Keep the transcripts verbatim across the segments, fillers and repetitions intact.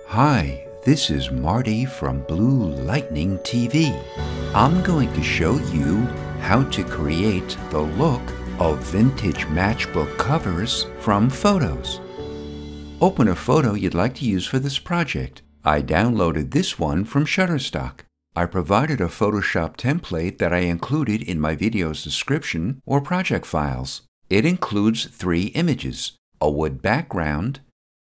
Hi, this is Marty from Blue Lightning T V. I'm going to show you how to create the look of vintage matchbook covers from photos. Open a photo you'd like to use for this project. I downloaded this one from Shutterstock. I provided a Photoshop template that I included in my video's description or project files. It includes three images: a wood background,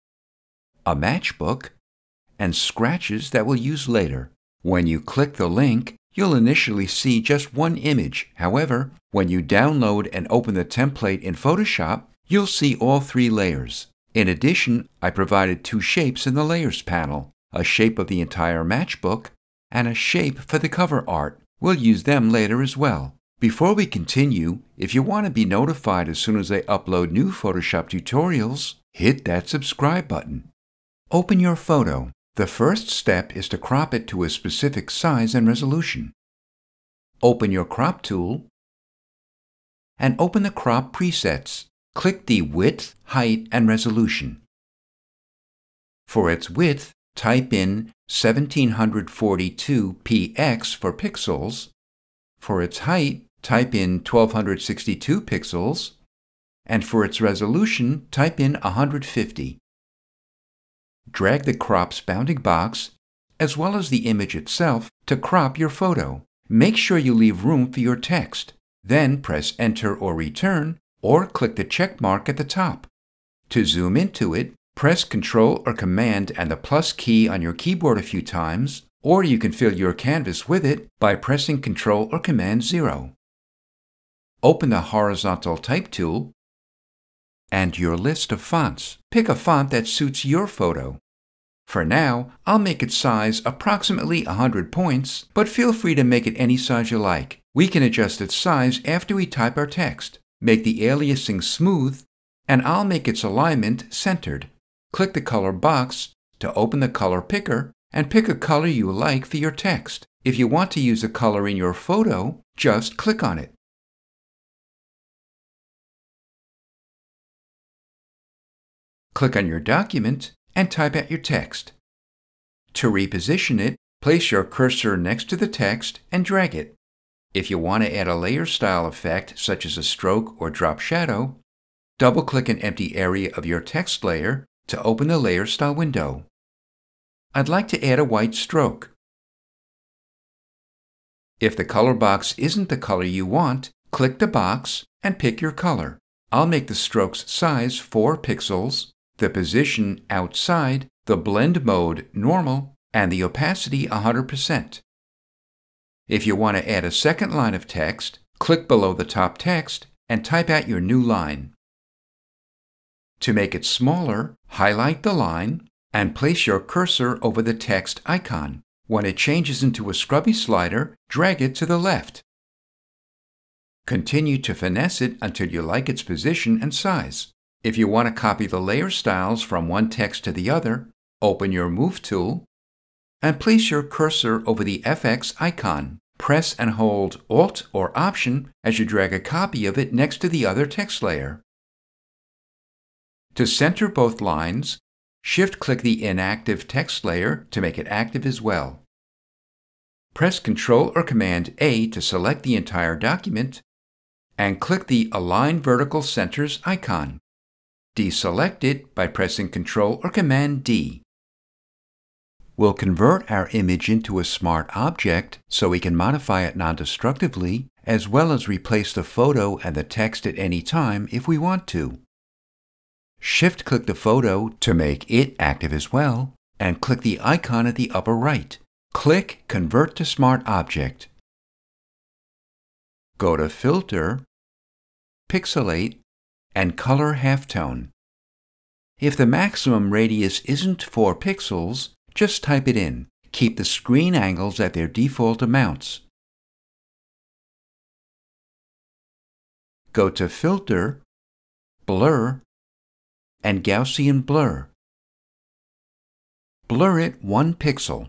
a matchbook, and scratches that we'll use later. When you click the link, you'll initially see just one image. However, when you download and open the template in Photoshop, you'll see all three layers. In addition, I provided two shapes in the Layers panel, a shape of the entire matchbook and a shape for the cover art. We'll use them later as well. Before we continue, if you want to be notified as soon as I upload new Photoshop tutorials, hit that subscribe button. Open your photo. The first step is to crop it to a specific size and resolution. Open your crop tool and open the crop presets. Click the width, height, and resolution. For its width, type in seventeen forty-two p x for pixels. For its height, type in twelve sixty-two pixels. And for its resolution, type in one hundred fifty. Drag the crop's bounding box, as well as the image itself, to crop your photo. Make sure you leave room for your text. Then press Enter or Return, or click the check mark at the top. To zoom into it, press Control or Command and the plus key on your keyboard a few times, or you can fill your canvas with it by pressing Control or Command zero. Open the Horizontal Type tool and your list of fonts. Pick a font that suits your photo. For now, I'll make its size approximately one hundred points, but feel free to make it any size you like. We can adjust its size after we type our text. Make the aliasing smooth, and I'll make its alignment centered. Click the color box to open the color picker and pick a color you like for your text. If you want to use a color in your photo, just click on it. Click on your document and type out your text. To reposition it, place your cursor next to the text and drag it. If you want to add a layer style effect, such as a stroke or drop shadow, double-click an empty area of your text layer to open the layer style window. I'd like to add a white stroke. If the color box isn't the color you want, click the box and pick your color. I'll make the stroke's size four pixels, the position outside, the blend mode normal, and the opacity one hundred percent. If you want to add a second line of text, click below the top text and type out your new line. To make it smaller, highlight the line and place your cursor over the text icon. When it changes into a scrubby slider, drag it to the left. Continue to finesse it until you like its position and size. If you want to copy the layer styles from one text to the other, open your Move tool and place your cursor over the F X icon. Press and hold Alt or Option as you drag a copy of it next to the other text layer. To center both lines, Shift-click the inactive text layer to make it active as well. Press Control or Command A to select the entire document and click the Align Vertical Centers icon. Deselect it by pressing Control or Command D. We'll convert our image into a smart object so we can modify it non-destructively, as well as replace the photo and the text at any time if we want to. Shift-click the photo to make it active as well, and click the icon at the upper right. Click Convert to Smart Object. Go to Filter, Pixelate, and Color Halftone. If the maximum radius isn't four pixels, just type it in. Keep the screen angles at their default amounts. Go to Filter, Blur, and Gaussian Blur. Blur it one pixel.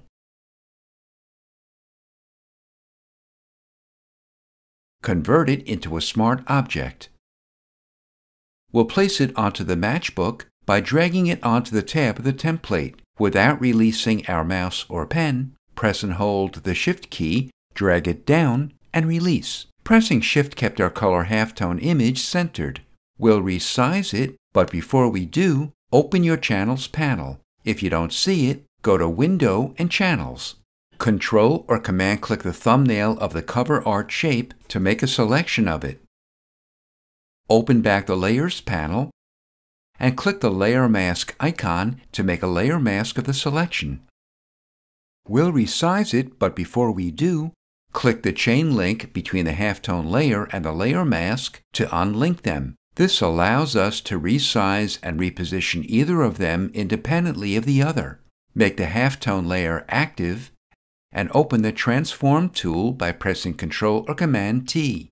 Convert it into a smart object. We'll place it onto the matchbook by dragging it onto the tab of the template. Without releasing our mouse or pen, press and hold the Shift key, drag it down, and release. Pressing Shift kept our color halftone image centered. We'll resize it, but before we do, open your Channels panel. If you don't see it, go to Window and Channels. Control or Command-click the thumbnail of the cover art shape to make a selection of it. Open back the Layers panel and click the Layer Mask icon to make a layer mask of the selection. We'll resize it, but before we do, click the chain link between the halftone layer and the layer mask to unlink them. This allows us to resize and reposition either of them independently of the other. Make the halftone layer active and open the Transform tool by pressing Control or Command T.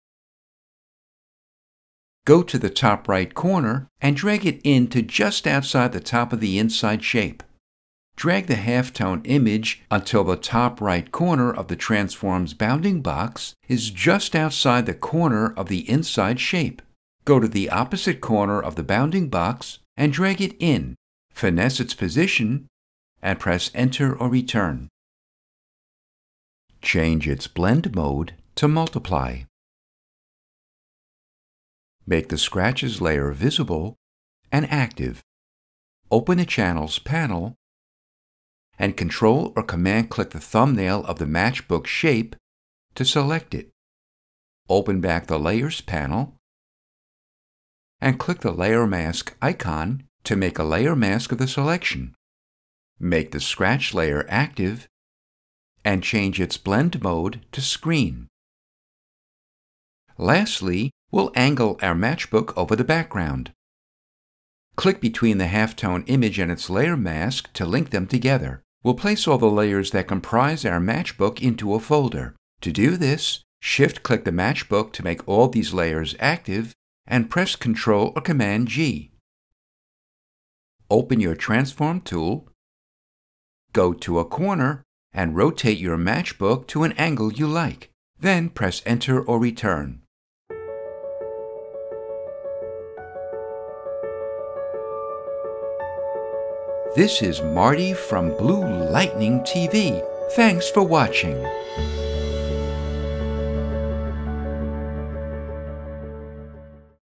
Go to the top right corner and drag it in to just outside the top of the inside shape. Drag the halftone image until the top right corner of the Transform's bounding box is just outside the corner of the inside shape. Go to the opposite corner of the bounding box and drag it in, finesse its position, and press Enter or Return. Change its blend mode to multiply. Make the scratches layer visible and active. Open the Channels panel and Control or Command-click the thumbnail of the matchbook shape to select it. Open back the Layers panel and click the Layer Mask icon to make a layer mask of the selection. Make the scratch layer active and change its blend mode to Screen. Lastly, we'll angle our matchbook over the background. Click between the halftone image and its layer mask to link them together. We'll place all the layers that comprise our matchbook into a folder. To do this, Shift-click the matchbook to make all these layers active and press Control or Command G. Open your Transform tool, go to a corner, and rotate your matchbook to an angle you like. Then press Enter or Return. This is Marty from Blue Lightning T V. Thanks for watching.